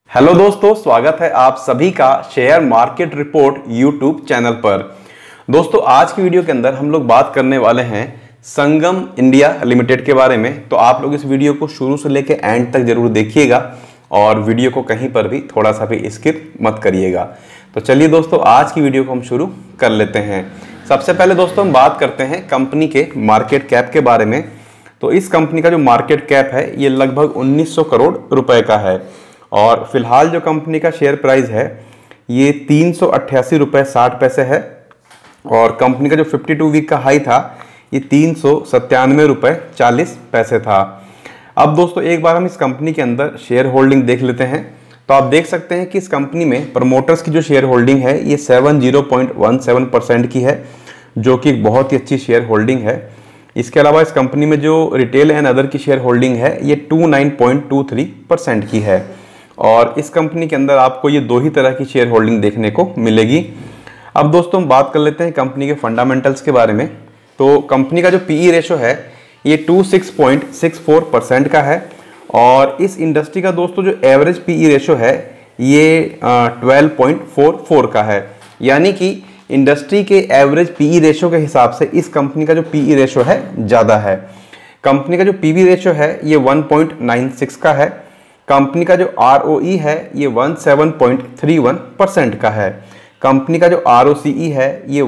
Hello दोस्तों, स्वागत है आप सभी का share market report YouTube channel पर। दोस्तों, आज की वीडियो के अंदर हम लोग बात करने वाले हैं संगम इंडिया लिमिटेड के बारे में। तो आप लोग इस वीडियो को शुरू से लेकर एंड तक जरूर देखिएगा और वीडियो को कहीं पर भी थोड़ा सा भी स्किप मत करिएगा। तो चलिए दोस्तों, आज की वीडियो को हम शुरू कर लेते हैं। सबसे पहले दोस्तों हम बात करते हैं कंपनी के मार्केट कैप के बारे में। तो इस कंपनी का जो मार्केट कैप है ये लगभग 1900 करोड़ रुपए का है और फिलहाल जो कंपनी का शेयर प्राइस है ये 388 रुपये 60 पैसे है और कंपनी का जो 52 वीक का हाई था ये 397 रुपये 40 पैसे था। अब दोस्तों एक बार हम इस कंपनी के अंदर शेयर होल्डिंग देख लेते हैं। तो आप देख सकते हैं कि इस कंपनी में प्रमोटर्स की जो शेयर होल्डिंग है ये 70.17% की है, जो कि एक बहुत ही अच्छी शेयर होल्डिंग है। इसके अलावा इस कंपनी में जो रिटेल एंड अदर की शेयर होल्डिंग है ये 29.23% की है और इस कंपनी के अंदर आपको ये दो ही तरह की शेयर होल्डिंग देखने को मिलेगी। अब दोस्तों हम बात कर लेते हैं कंपनी के फंडामेंटल्स के बारे में। तो कंपनी का जो पीई रेशो है ये 26.64% का है और इस इंडस्ट्री का दोस्तों जो एवरेज पीई रेशो है ये 12.44 का है, यानी कि इंडस्ट्री के एवरेज पीई रेशो के हिसाब से इस कंपनी का जो पीई रेशो है ज़्यादा है। कंपनी का जो पीबी रेशो है ये 1.96 का है। कंपनी का जो ROE है ये 17.31% का है। कंपनी का जो ROCE है ये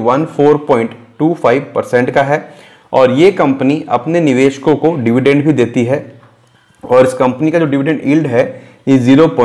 14.25% का है और ये कंपनी अपने निवेशकों को डिविडेंड भी देती है और इस कंपनी का जो डिविडेंड यील्ड है ये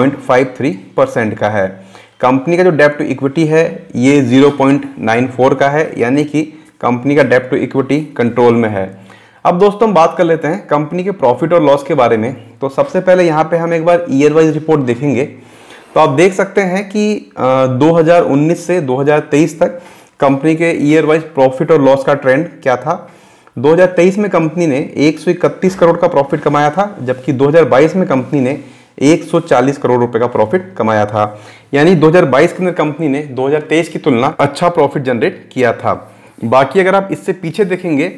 0.53% का है। कंपनी का जो डेब्ट टू इक्विटी है ये 0.94 का है, यानी कि कंपनी का डेब्ट टू इक्विटी कंट्रोल में है। अब दोस्तों हम बात कर लेते हैं कंपनी के प्रॉफिट और लॉस के बारे में। तो सबसे पहले यहाँ पे हम एक बार ईयर वाइज रिपोर्ट देखेंगे। तो आप देख सकते हैं कि 2019 से 2023 तक कंपनी के ईयर वाइज प्रॉफिट और लॉस का ट्रेंड क्या था। 2023 में कंपनी ने 131 करोड़ का प्रॉफिट कमाया था, जबकि 2022 में कंपनी ने 140 करोड़ रुपए का प्रॉफिट कमाया था। यानी 2022 के अंदर कंपनी ने 2023 की तुलना अच्छा प्रॉफिट जनरेट किया था। बाकी अगर आप इससे पीछे देखेंगे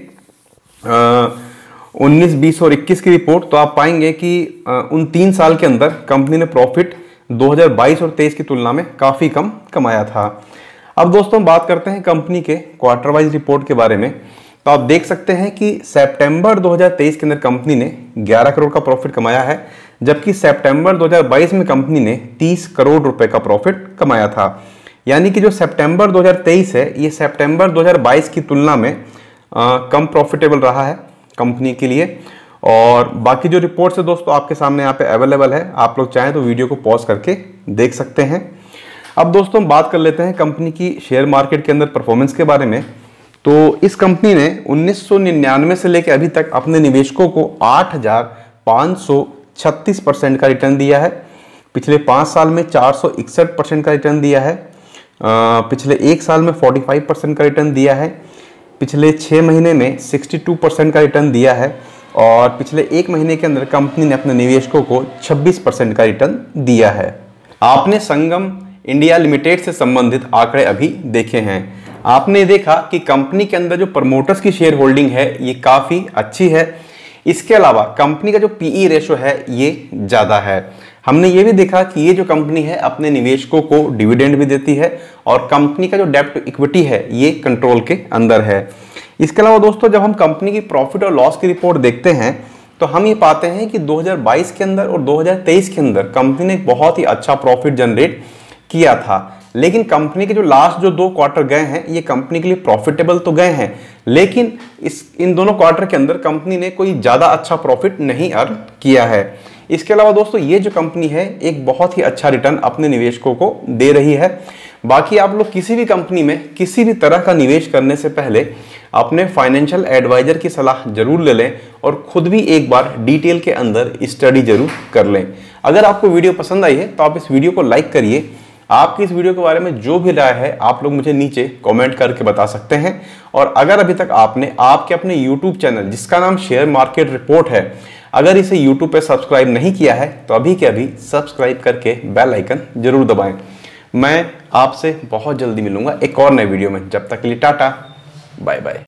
19, 20 और 21 की रिपोर्ट, तो आप पाएंगे कि उन 3 साल के अंदर कंपनी ने प्रॉफिट 2022 और 23 की तुलना में काफ़ी कम कमाया था। अब दोस्तों बात करते हैं कंपनी के क्वार्टर वाइज रिपोर्ट के बारे में। तो आप देख सकते हैं कि सितंबर 2023 के अंदर कंपनी ने 11 करोड़ का प्रॉफिट कमाया है, जबकि सितंबर 2022 में कंपनी ने 30 करोड़ रुपए का प्रॉफिट कमाया था। यानी कि जो सितंबर 2023 है ये सितंबर 2022 की तुलना में कम प्रॉफिटेबल रहा है कंपनी के लिए। और बाकी जो रिपोर्ट्स है दोस्तों आपके सामने यहाँ पे अवेलेबल है, आप लोग चाहें तो वीडियो को पॉज करके देख सकते हैं। अब दोस्तों हम बात कर लेते हैं कंपनी की शेयर मार्केट के अंदर परफॉर्मेंस के बारे में। तो इस कंपनी ने 1999 से लेकर अभी तक अपने निवेशकों को 8536% का रिटर्न दिया है। पिछले 5 साल में 461% का रिटर्न दिया है। पिछले 1 साल में 45% का रिटर्न दिया है। पिछले 6 महीने में 62% का रिटर्न दिया है और पिछले 1 महीने के अंदर कंपनी ने अपने निवेशकों को 26% का रिटर्न दिया है। आपने संगम इंडिया लिमिटेड से संबंधित आंकड़े अभी देखे हैं। आपने देखा कि कंपनी के अंदर जो प्रमोटर्स की शेयर होल्डिंग है ये काफ़ी अच्छी है। इसके अलावा कंपनी का जो पीई रेशो है ये ज़्यादा है। हमने ये भी देखा कि ये जो कंपनी है अपने निवेशकों को डिविडेंड भी देती है और कंपनी का जो डेब्ट टू इक्विटी है ये कंट्रोल के अंदर है। इसके अलावा दोस्तों जब हम कंपनी की प्रॉफिट और लॉस की रिपोर्ट देखते हैं तो हम ये पाते हैं कि 2022 के अंदर और 2023 के अंदर कंपनी ने बहुत ही अच्छा प्रॉफिट जनरेट किया था, लेकिन कंपनी के जो लास्ट जो 2 क्वार्टर गए हैं ये कंपनी के लिए प्रॉफिटेबल तो गए हैं, लेकिन इन दोनों क्वार्टर के अंदर कंपनी ने कोई ज़्यादा अच्छा प्रॉफिट नहीं अर्न किया है। इसके अलावा दोस्तों ये जो कंपनी है एक बहुत ही अच्छा रिटर्न अपने निवेशकों को दे रही है। बाकी आप लोग किसी भी कंपनी में किसी भी तरह का निवेश करने से पहले अपने फाइनेंशियल एडवाइजर की सलाह जरूर ले लें और खुद भी एक बार डिटेल के अंदर स्टडी जरूर कर लें। अगर आपको वीडियो पसंद आई है तो आप इस वीडियो को लाइक करिए। आपकी इस वीडियो के बारे में जो भी राय है आप लोग मुझे नीचे कमेंट करके बता सकते हैं। और अगर अभी तक आपने आपके अपने YouTube चैनल जिसका नाम शेयर मार्केट रिपोर्ट है, अगर इसे YouTube पे सब्सक्राइब नहीं किया है तो अभी के अभी सब्सक्राइब करके बेल आइकन जरूर दबाएं। मैं आपसे बहुत जल्दी मिलूंगा एक और नए वीडियो में। जब तक के लिए टाटा बाय बाय।